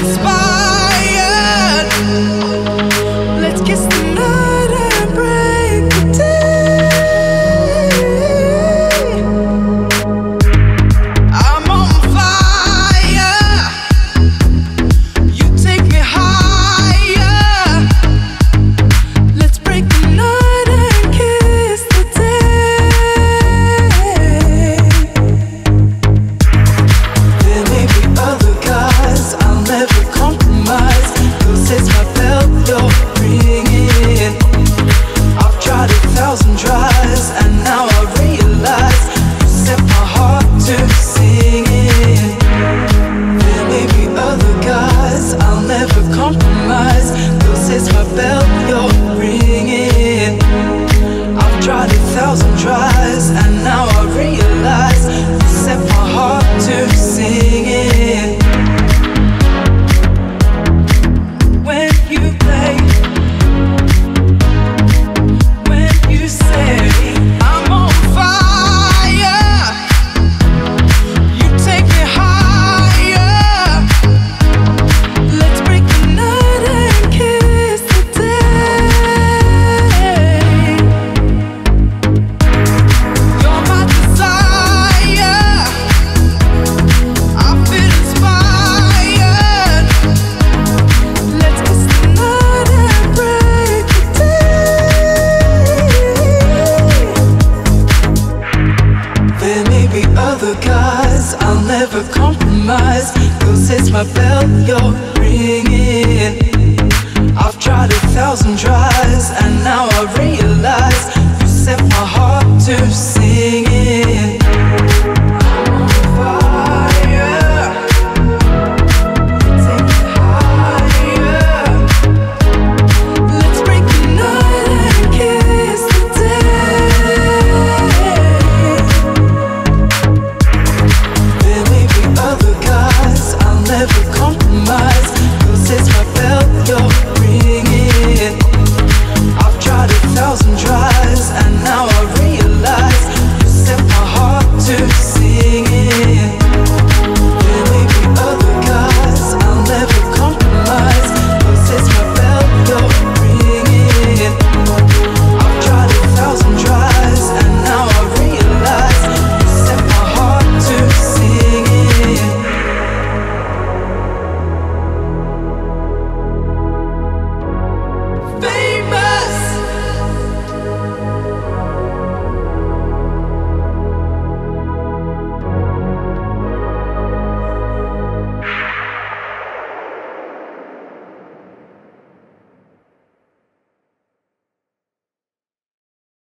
inspired. Let's kiss the night and break the day. I'm on fire. You take me higher. Let's break the night and kiss the day. There may be other guys, I'll never compromise. This is my belt you're bringing. I've tried 1,000 tries and now I realize you set my heart to singing. There may be other guys, I'll never compromise. This is my belt you're bringing. I've tried 1,000 tries and now I realize you set my heart to singing. When you play, when you say I'm on fire, you take me higher. Let's break the night and kiss the day. You're my desire. I feel inspired. Let's kiss the night and break the day. There may be other guys, I'll never compromise. 'Cause it's my belt you're bringing. I've tried 1,000 tries and now I realize you set my heart to singing.